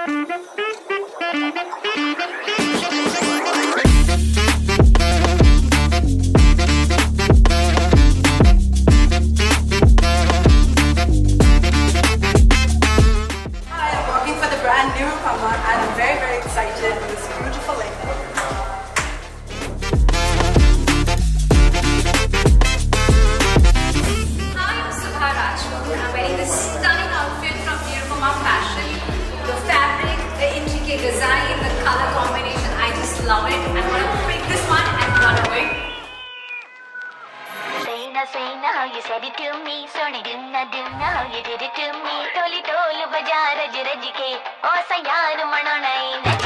Nirupama, and I'm very, very excited in this beautiful lady. Hi, I'm I'm wearing this stunning outfit from Nirupama Fashion. The fabric, the intricate design, the color combination, I just love it. I'm gonna pick this one and run away. Say now how you said it to me. Sorry, do not how you did it to me. Toli tolu baja raj raj ke. O sayar mananai.